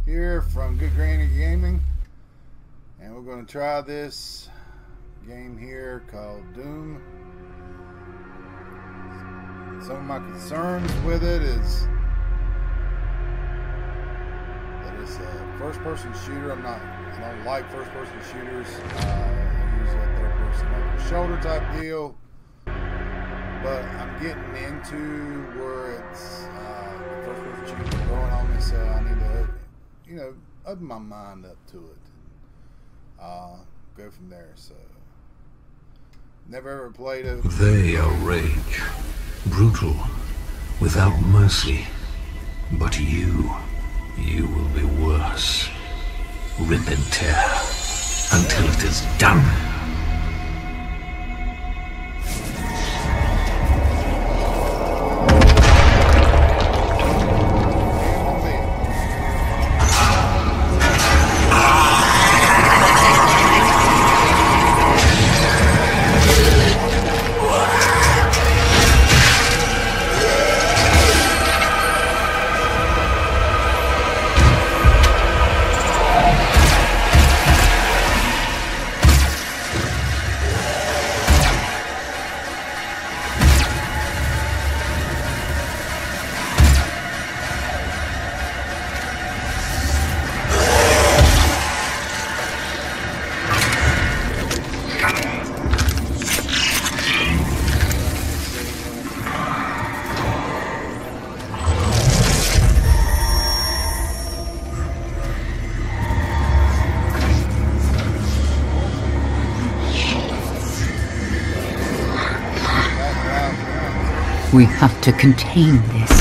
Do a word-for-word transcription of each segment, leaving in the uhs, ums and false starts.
here from Good Granny Gaming, and we're going to try this game here called Doom. Some of my concerns with it is that it's a first-person shooter. I'm not, I don't like first-person shooters. Uh, I usually a third-person over shoulder type deal, but I'm getting into where it's uh, the first-person shooter growing on me, so I need to, you know, open my mind up to it. Uh, go from there. So, never ever played it. They are rage, brutal, without mercy. But you, you will be worse. Rip and tear until it is done. We have to contain this.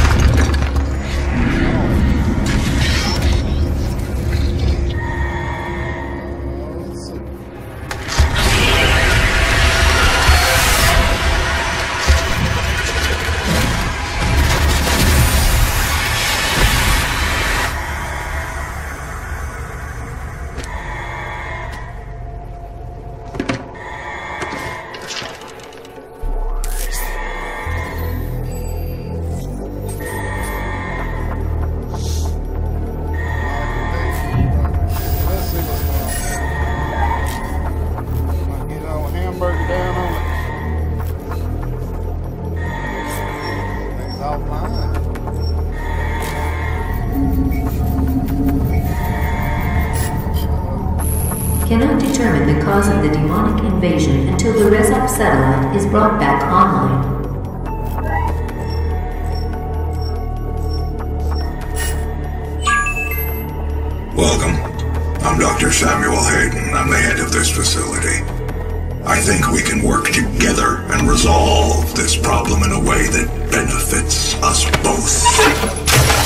Cannot determine the cause of the demonic invasion until the Rezop satellite is brought back online. Welcome. I'm Doctor Samuel Hayden. I'm the head of this facility. I think we can work together and resolve this problem in a way that benefits us both.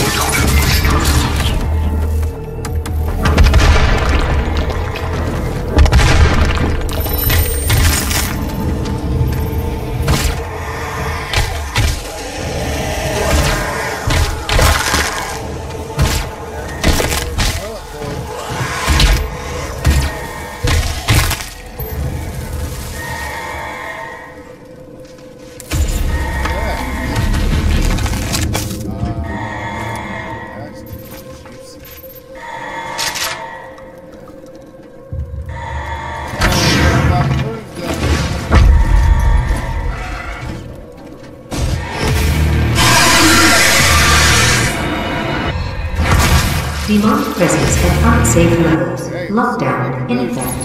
Demonic presence at unsafe levels. Lockdown in effect.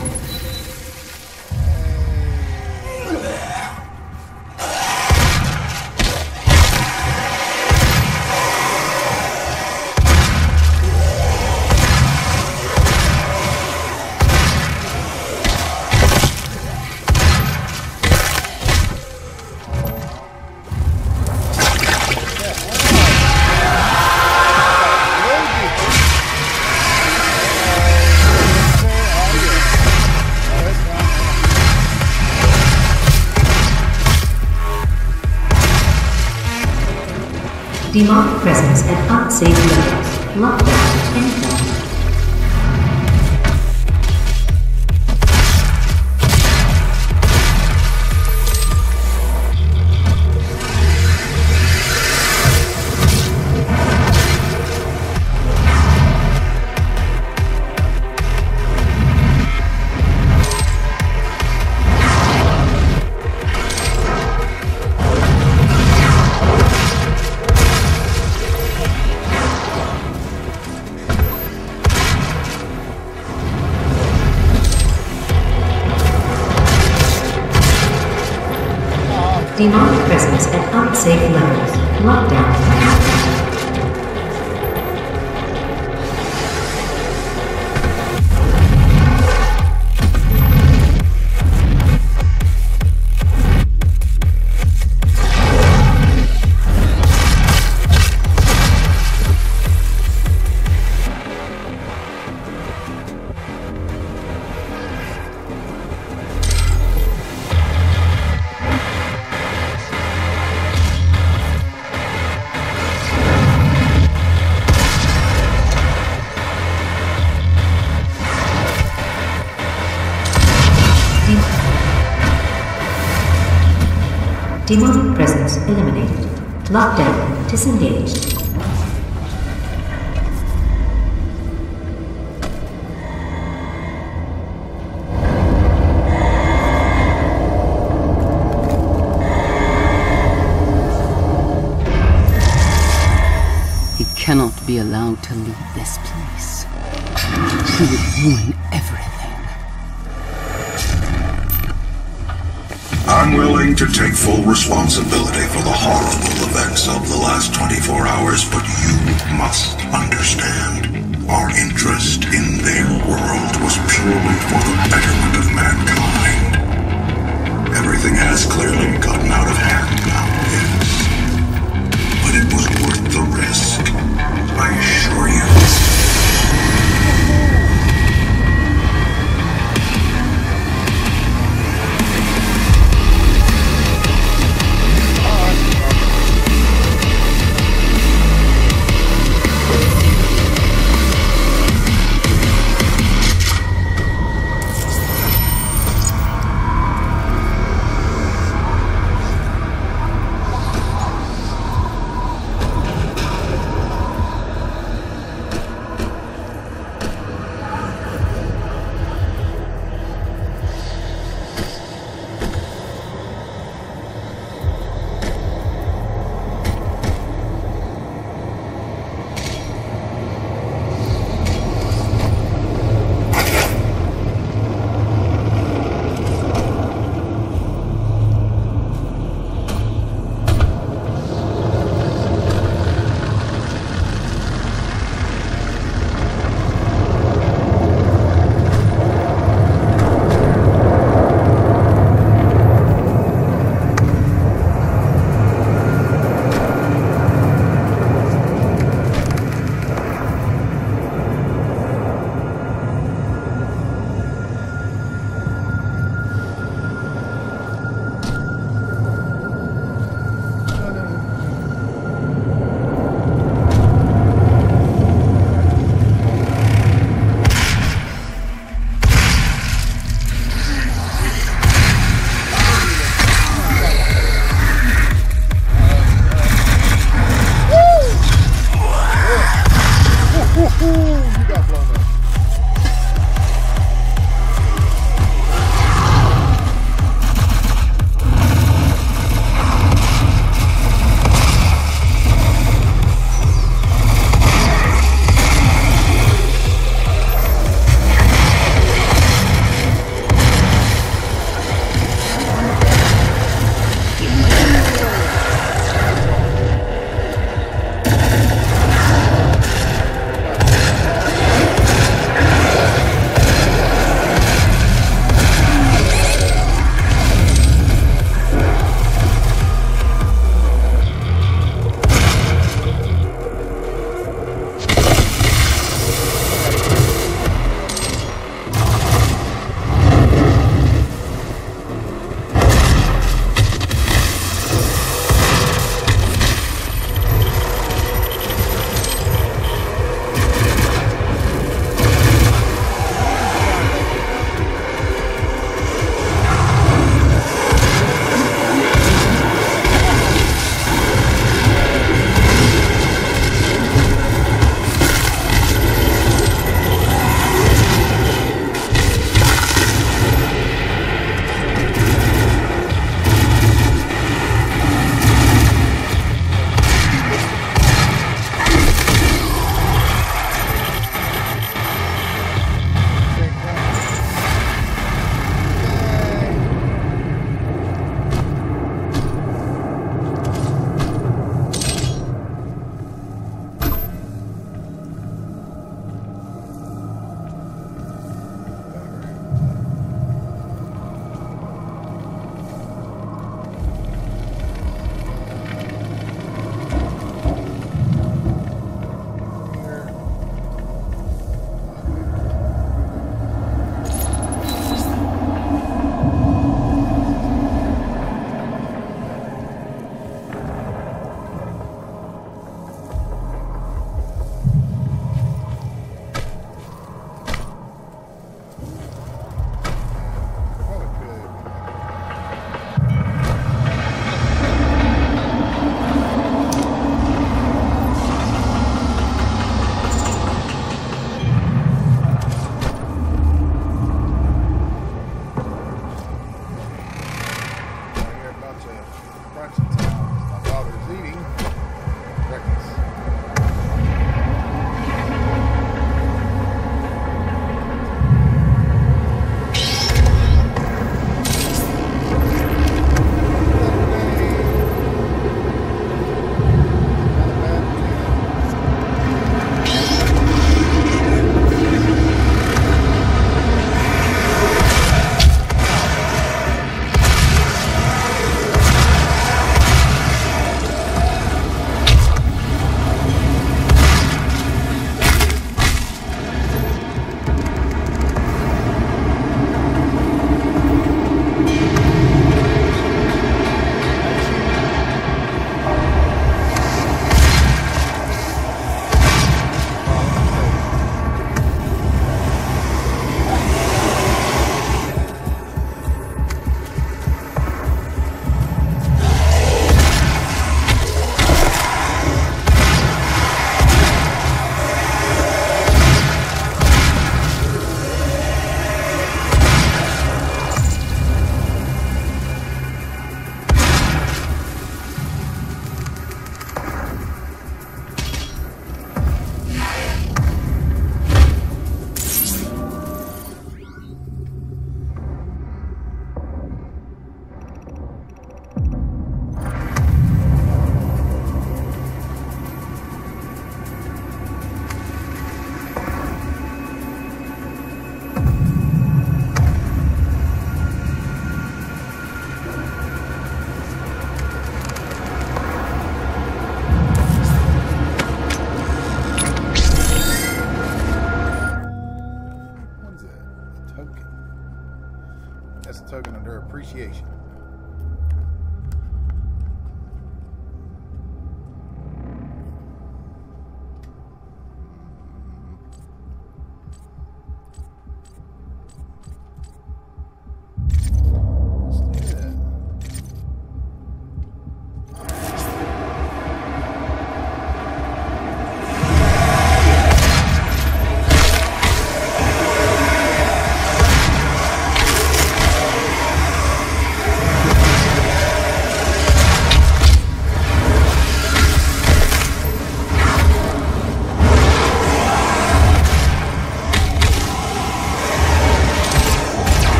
Demonic presence at unsafe levels. Lockdown in effect. Demonic presence at unsafe levels. Lockdown. Demonic presence eliminated. Lockdown disengaged. He cannot be allowed to leave this place. He would ruin everything. I'm willing to take full responsibility for the horrible events of the last twenty-four hours, but you must understand. Our interest in their world was purely for the betterment of mankind. Everything has clearly gotten out of hand now, yes. But it was worth the risk, I assure you.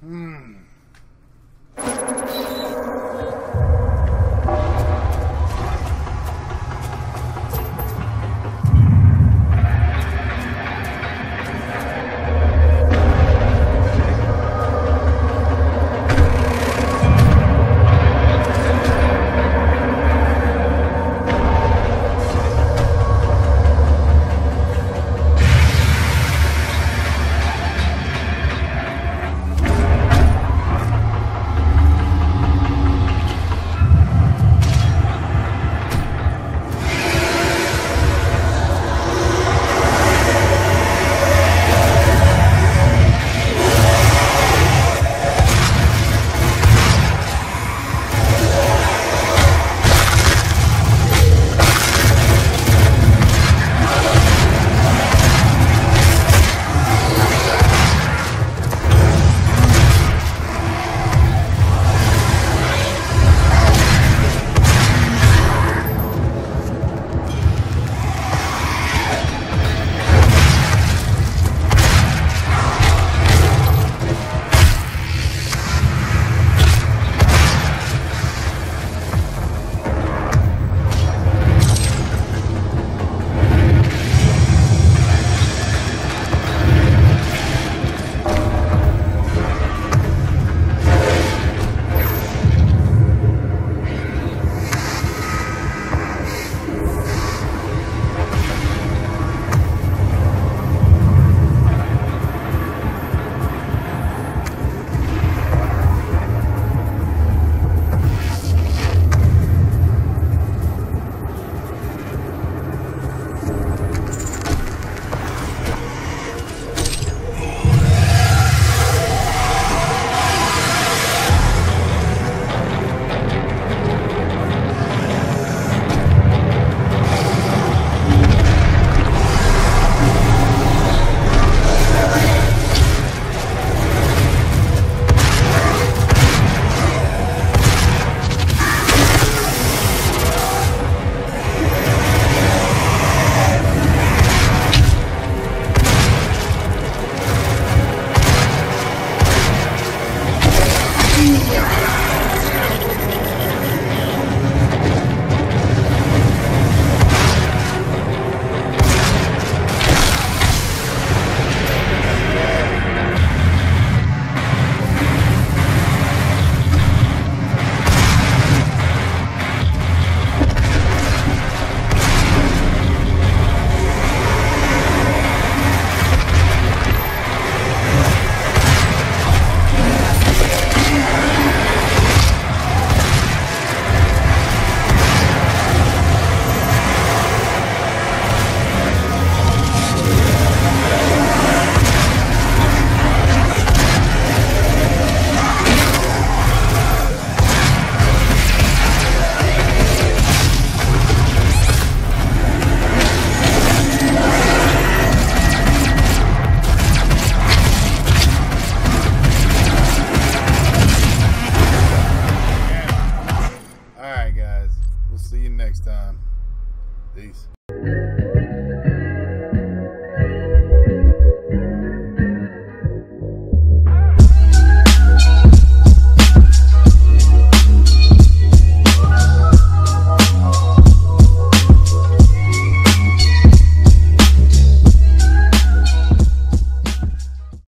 Hmm.